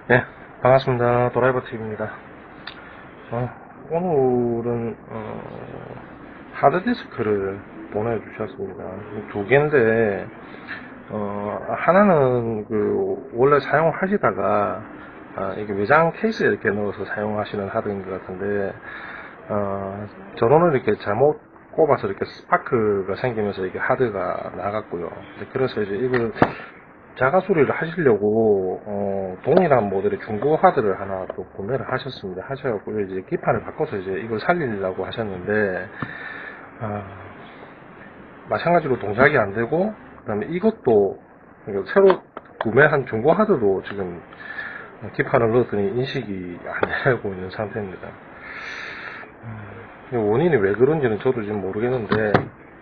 네, 반갑습니다. 도라이버TV입니다. 오늘은, 하드디스크를 보내주셨습니다. 두 개인데, 하나는 원래 사용하시다가, 이게 외장 케이스에 이렇게 넣어서 사용하시는 하드인 것 같은데, 전원을 이렇게 잘못 꼽아서 이렇게 스파크가 생기면서 이게 하드가 나갔고요. 그래서 이제 이걸 자가 수리를 하시려고 동일한 모델의 중고 하드를 하나 또 구매를 하셨습니다. 하셔갖고 이제 기판을 바꿔서 이제 이걸 살리려고 하셨는데 마찬가지로 동작이 안 되고, 그다음에 이것도 그러니까 새로 구매한 중고 하드도 지금 기판을 넣었더니 인식이 안 되고 있는 상태입니다. 원인이 왜 그런지는 저도 지금 모르겠는데,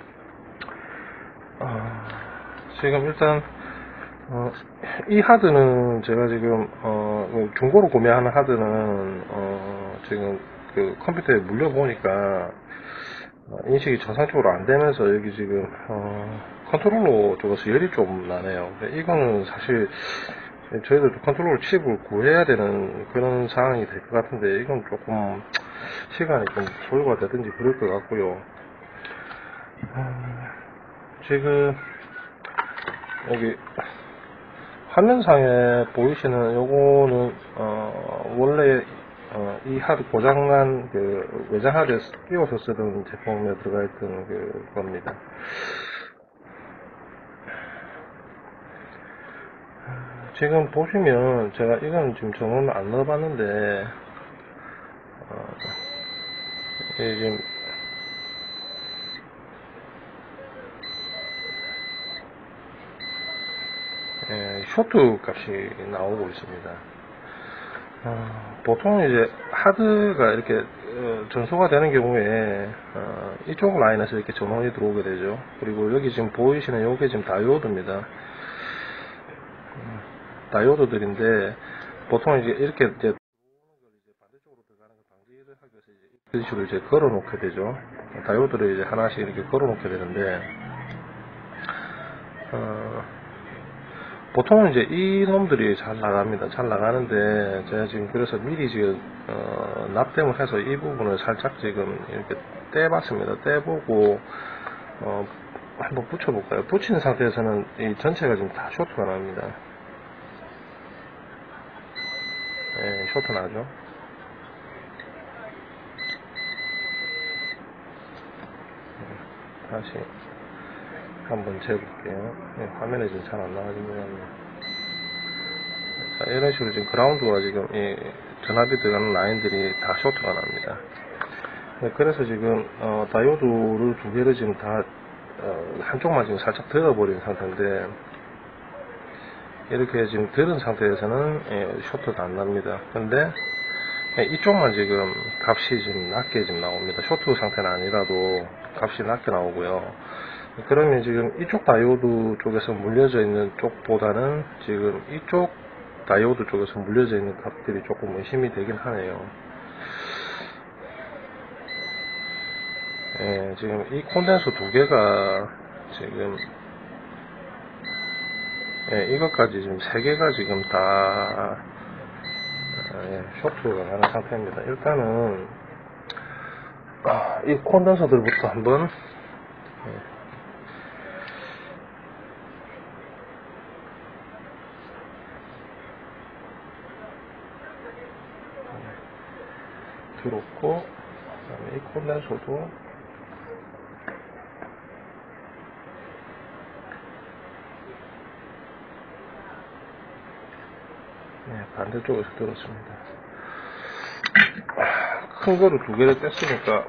지금 일단 이 하드는 제가 지금 중고로 구매하는 하드는 지금 그 컴퓨터에 물려보니까 인식이 정상적으로 안 되면서 여기 지금 컨트롤러 쪽에서 열이 좀 나네요. 이거는 사실 저희들도 컨트롤러 칩을 구해야 되는 그런 상황이 될 것 같은데, 이건 조금 시간이 좀 소요가 되든지 그럴 것 같고요. 지금 여기 화면상에 보이시는 요거는 원래 이 하드 고장난 그 외장 하드에 끼워서 쓰던 제품에 들어가 있던 그 겁니다. 지금 보시면 제가 이건 지금 전원을 안 넣어봤는데 이게 지금 쇼트 값이 나오고 있습니다. 보통 이제 하드가 이렇게 전소가 되는 경우에 이쪽 라인에서 이렇게 전원이 들어오게 되죠. 그리고 여기 지금 보이시는 요게 지금 다이오드입니다. 다이오드들인데 보통 이제 이렇게 이제 반대쪽으로 들어가는 걸 방지를 하기 위해서 이제 이런 식으로 이제 걸어 놓게 되죠. 다이오드를 이제 하나씩 이렇게 걸어 놓게 되는데 보통은 이제 이 놈들이 잘 나갑니다. 잘 나가는데 제가 지금 그래서 미리 지금 납땜을 해서 이 부분을 살짝 지금 이렇게 떼봤습니다. 떼보고 한번 붙여볼까요? 붙이는 상태에서는 이 전체가 지금 다 쇼트가 납니다. 예, 쇼트 나죠. 다시 한번 재볼게요. 예, 화면에 지금 잘 안 나가지고요. 자, 이런 식으로 지금 그라운드와 지금 이 전압이 들어가는 라인들이 다 쇼트가 납니다. 네, 그래서 지금 다이오드를 두 개를 지금 다 한쪽만 지금 살짝 들어버린 상태인데, 이렇게 지금 들은 상태에서는 쇼트가 안 납니다. 근데 이쪽만 지금 값이 지금 낮게 지금 나옵니다. 쇼트 상태는 아니라도 값이 낮게 나오고요. 그러면 지금 이쪽 다이오드 쪽에서 물려져 있는 쪽보다는 지금 이쪽 다이오드 쪽에서 물려져 있는 값들이 조금 의심이 되긴 하네요. 지금 이 콘덴서 두 개가 지금 이것까지 지금 세 개가 지금 다 쇼트가 가는 상태입니다. 일단은 이 콘덴서들부터 한번 들었고, 그다음에 이 콘덴서도 반대쪽에서 들었습니다. 큰 거를 두 개를 뗐으니까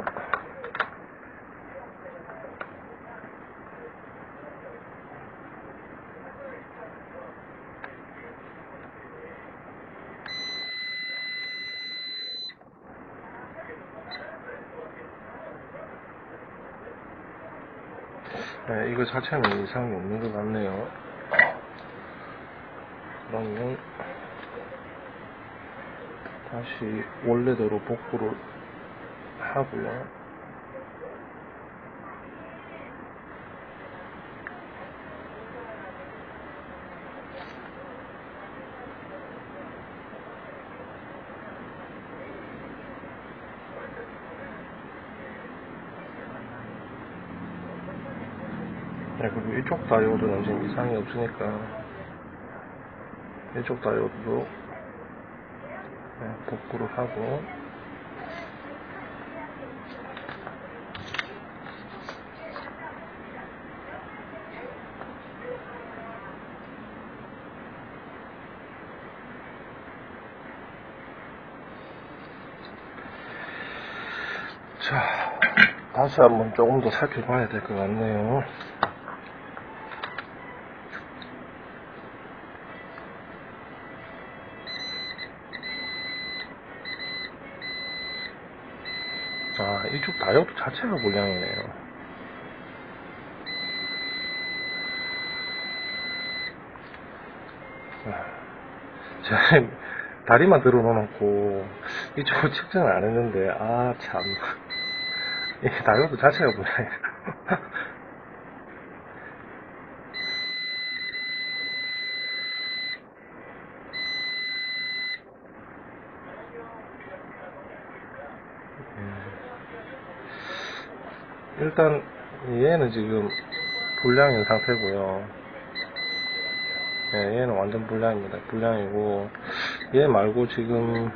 이거 자체는 이상이 없는 것 같네요. 그러면 다시 원래대로 복구를 하고요. 네, 그리고 이쪽 다이오드는 지금 이상이 없으니까 이쪽 다이오드도 네, 복구를 하고, 자, 다시 한번 조금 더 살펴봐야 될 것 같네요. 아, 이쪽 다이오드 자체가 불량이네요. 제가 다리만 들어놓고 이쪽을 측정을 안 했는데, 아, 참. 이 다이오드 자체가 불량이에요. 일단, 얘는 지금 불량인 상태고요. 네, 얘는 완전 불량입니다. 불량이고, 얘 말고 지금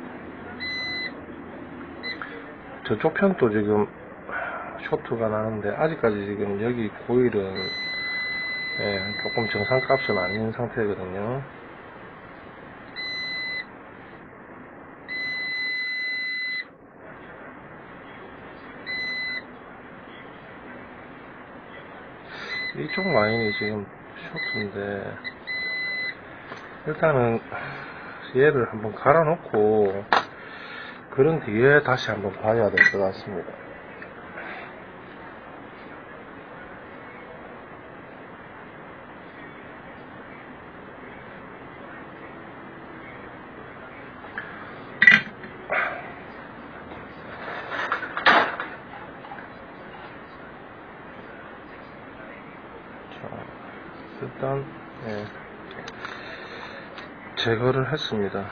저쪽 편도 지금 쇼트가 나는데, 아직까지 지금 여기 코일은 조금 정상값은 아닌 상태거든요. 이쪽 라인이 지금 쇼트인데, 일단은 얘를 한번 갈아 놓고 그런 뒤에 다시 한번 봐야 될 것 같습니다. 자, 일단 제거를 했습니다.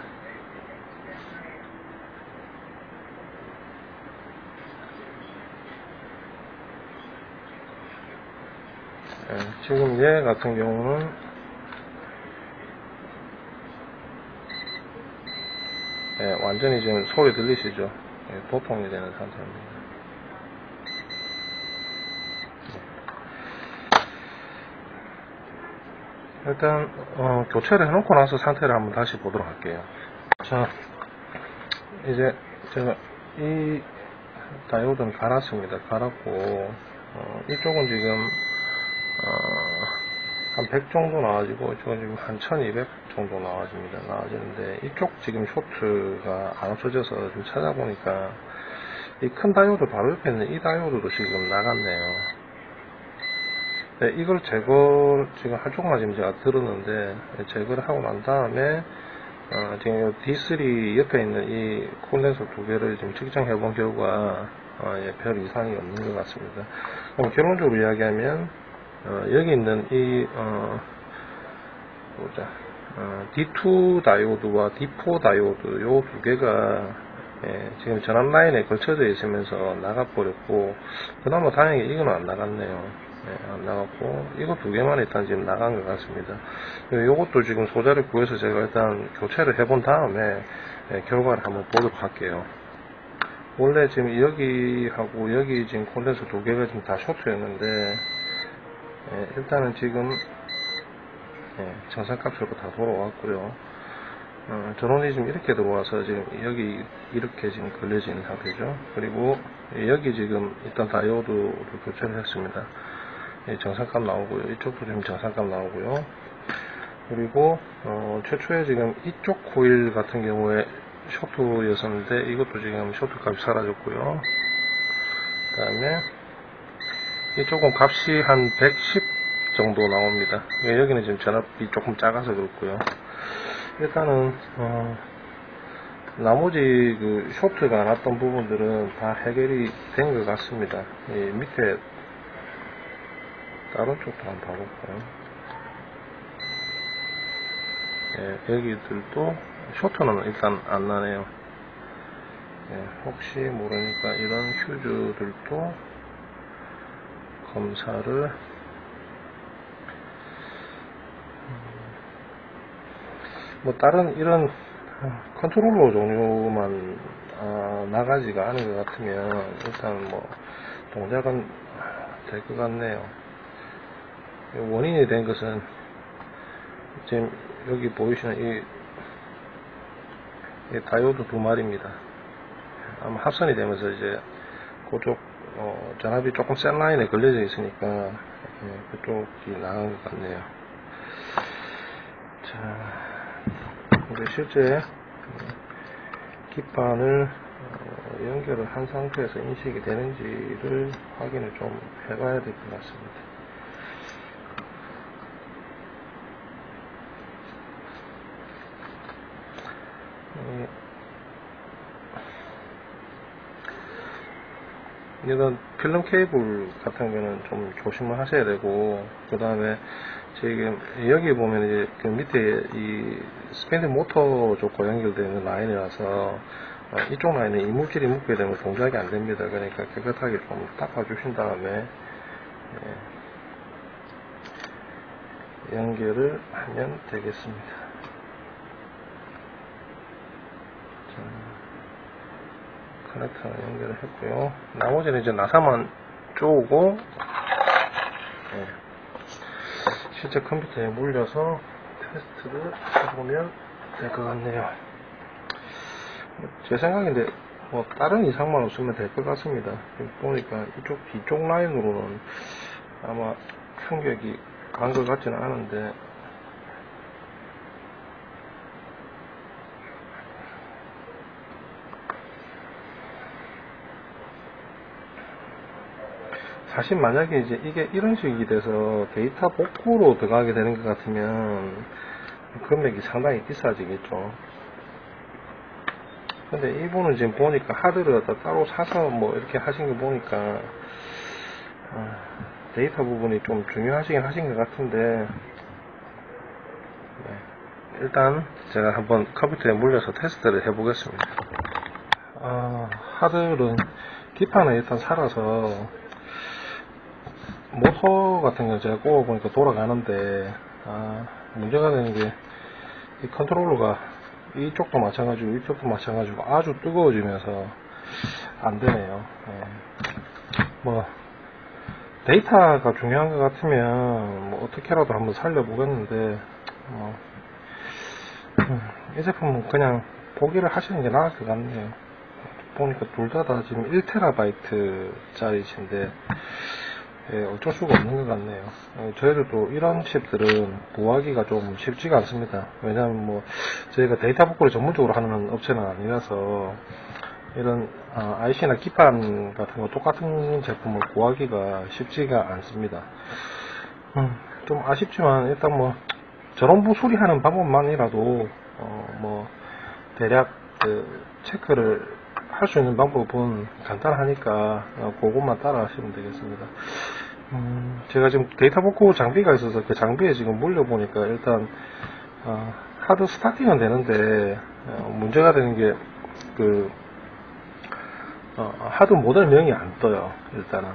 지금 얘 같은 경우는 완전히 지금 소리 들리시죠? 도통이 되는 상태입니다. 일단 교체를 해놓고 나서 상태를 한번 다시 보도록 할게요. 자, 이제 제가 이 다이오드는 갈았습니다. 갈았고 이쪽은 지금 한 100 정도 나와지고 이쪽은 지금 한 1200 정도 나와지는데 이쪽 지금 쇼트가 안 없어져서 좀 찾아보니까 이 큰 다이오드 바로 옆에 있는 이 다이오드도 지금 나갔네요. 네, 이걸 지금 한쪽만 지금 제가 들었는데 제거를 하고 난 다음에 지금 D3 옆에 있는 이 콘덴서 두 개를 지금 측정해 본 결과 별 이상이 없는 것 같습니다. 그럼 결론적으로 이야기하면 여기 있는 이 D2 다이오드와 D4 다이오드 요 두 개가 지금 전압 라인에 걸쳐져 있으면서 나가버렸고, 그나마 다행히 이건 안 나갔네요. 안 나갔고, 이거 두 개만 일단 지금 나간 것 같습니다. 요것도 지금 소자를 구해서 제가 일단 교체를 해본 다음에 결과를 한번 보도록 할게요. 원래 지금 여기하고 여기 지금 콘덴서 두 개가 지금 다 쇼트였는데, 일단은 지금 정상값으로 다 돌아왔고요. 전원이 지금 이렇게 들어와서 지금 여기 이렇게 지금 걸려진 상태죠. 그리고 여기 지금 일단 다이오드로 교체를 했습니다. 정상값 나오고요. 이쪽도 지금 정상값 나오고요. 그리고 최초에 지금 이쪽 코일 같은 경우에 쇼트였었는데 이것도 지금 쇼트 값이 사라졌고요. 그 다음에 이쪽은 값이 한 110 정도 나옵니다. 여기는 지금 전압이 조금 작아서 그렇고요. 일단은 나머지 그 쇼트가 났던 부분들은 다 해결이 된 것 같습니다. 이 밑에 다른 쪽도 한번 봐볼까요? 여기들도 쇼트는 일단 안 나네요. 혹시 모르니까 이런 휴즈들도 검사를 뭐 다른 이런 컨트롤러 종류만 나가지가 않은 것 같으면 일단 뭐 동작은 될 것 같네요. 원인이 된 것은 지금 여기 보이시는 이 다이오드 두 마리입니다. 아마 합선이 되면서 이제 그쪽 전압이 조금 센 라인에 걸려져 있으니까 그쪽이 나간 것 같네요. 자, 근데 실제 기판을 연결을 한 상태에서 인식이 되는지를 확인을 좀 해봐야 될 것 같습니다. 이런 필름 케이블 같은 거는 좀 조심을 하셔야 되고, 그 다음에 지금 여기 보면 이제 그 밑에 이 스피드 모터 쪽과 연결되는 라인이라서 이쪽 라인에 이물질이 묻게 되면 동작이 안 됩니다. 그러니까 깨끗하게 좀 닦아 주신 다음에 연결을 하면 되겠습니다. 자, 커넥터 연결을 했고요. 나머지는 이제 나사만 쪼고 실제 컴퓨터에 물려서 테스트를 해보면 될 것 같네요. 제 생각인데 뭐 다른 이상만 없으면 될 것 같습니다. 보니까 이쪽 뒤쪽 라인으로는 아마 충격이 간 것 같지는 않은데, 사실 만약에 이제 이게 이런 식이 돼서 데이터 복구로 들어가게 되는 것 같으면 금액이 상당히 비싸지겠죠. 근데 이분은 지금 보니까 하드를 따로 사서 뭐 이렇게 하신 거 보니까 데이터 부분이 좀 중요하시긴 하신 것 같은데, 일단 제가 한번 컴퓨터에 물려서 테스트를 해보겠습니다. 하드는 기판을 일단 살아서 모터 같은 거 제가 꼽아보니까 돌아가는데, 문제가 되는 게 이 컨트롤러가 이쪽도 마찬가지고 이쪽도 마찬가지고 아주 뜨거워지면서 안 되네요. 뭐 데이터가 중요한 것 같으면 뭐 어떻게라도 한번 살려보겠는데, 이 제품은 그냥 포기를 하시는 게 나을 것 같네요. 보니까 둘 다 지금 1TB 짜리신데 어쩔 수가 없는 것 같네요. 저희들도 이런 칩들은 구하기가 좀 쉽지가 않습니다. 왜냐하면 뭐 저희가 데이터 복구를 전문적으로 하는 업체는 아니라서 이런 IC나 기판 같은 거 똑같은 제품을 구하기가 쉽지가 않습니다. 좀 아쉽지만 일단 뭐 전원부 수리하는 방법만이라도 뭐 대략 체크를 할 수 있는 방법은 간단하니까 그것만 따라 하시면 되겠습니다. 제가 지금 데이터 복구 장비가 있어서 그 장비에 지금 물려보니까 일단 하드 스타팅은 되는데 문제가 되는 게 그 하드 모델명이 안 떠요. 일단은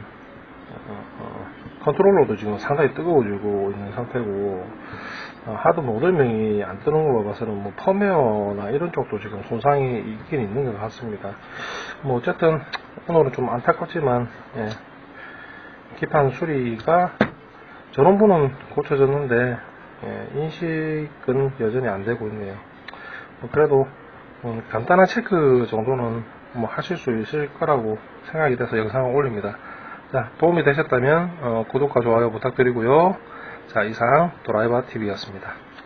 컨트롤러도 지금 상당히 뜨거워지고 있는 상태고, 하드 모델명이 안 뜨는 걸로 봐서는 뭐 펌웨어나 이런 쪽도 지금 손상이 있긴 있는 것 같습니다. 뭐 어쨌든 오늘은 좀 안타깝지만 기판 수리가 전원부는 고쳐졌는데 인식은 여전히 안 되고 있네요. 그래도 간단한 체크 정도는 뭐 하실 수 있을 거라고 생각이 돼서 영상을 올립니다. 자, 도움이 되셨다면 구독과 좋아요 부탁드리고요. 자, 이상 도라이버TV였습니다.